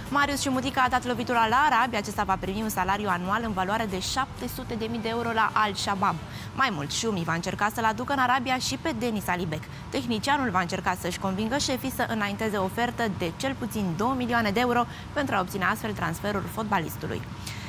Marius Ciumudică a dat lovitura la Arabia. Acesta va primi un salariu anual în valoare de 700.000 de euro la Al-Shabaab. Mai mult, Ciumi va încerca să-l aducă în Arabia și pe Denis Alibek. Tehnicianul va încerca să-și convingă șefii să înainteze o ofertă de cel puțin 2 milioane de euro pentru a obține astfel transferul fotbalistului.